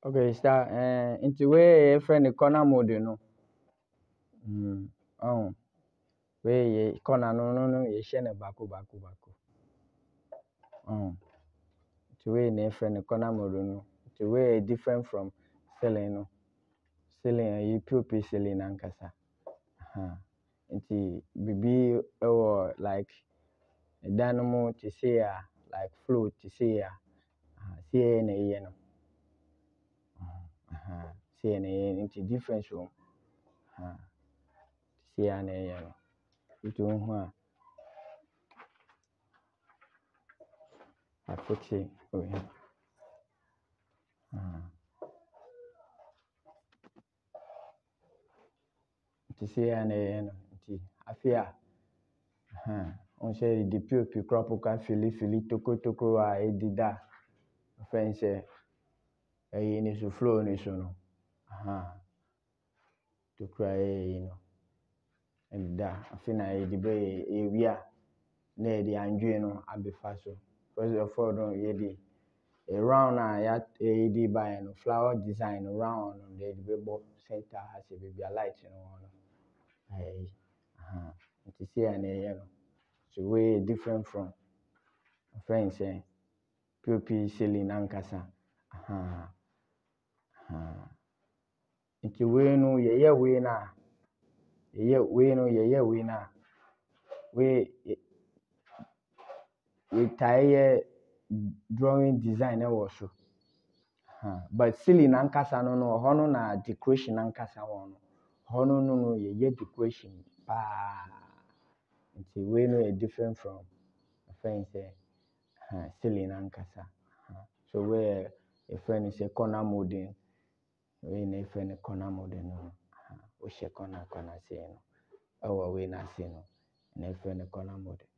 Okay, star. Into where a friend corner mode, you know. Oh, where ye corner no, ye share baku. To where a friend corner mode, no. To where different from selling, no. Selling a POP selling ankasa. Into bibi or like a dynamo to say like float to say see na ye no. See na ye into different room. See na ye no. Itu ho a afote oye. To see na ye no. Nti afia on say the POP crop ka fili toko a edida. Friend say e ni so flow ni so no. To cry no. And afi na e di be e wia na e di anjwe no abefa so. First of all no ye di a round ya e di by no flower design round no the be center has a baby light no. It see na ye no. So way different from friends say POP selling ankasa. Nti we no ye we na we tie drawing design also. But selling ankasa no hono na decoration ankasa wono. Hono no ye decoration pa. Nti we no different from friends say selling ankasa. So where a friend say corner molding, we na friend corner molding no. We share corner say no. We na say no. Na friend corner molding.